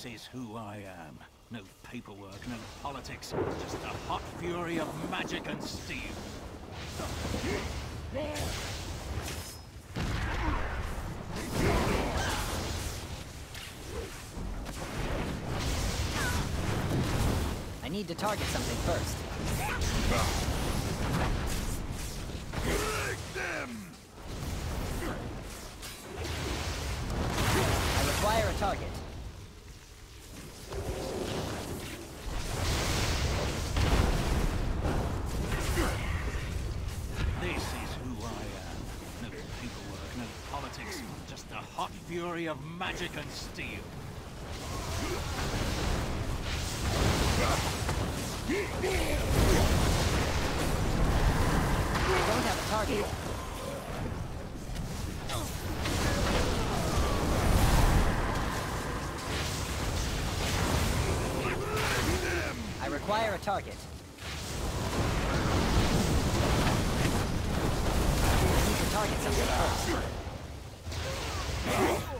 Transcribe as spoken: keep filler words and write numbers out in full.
This is who I am. No paperwork, no politics, just the hot fury of magic and steel. I need to target something first. Break them! I require a target. This is who I am. No paperwork, no politics, just the hot fury of magic and steel. I don't have a target. I require a target. I need to target something first.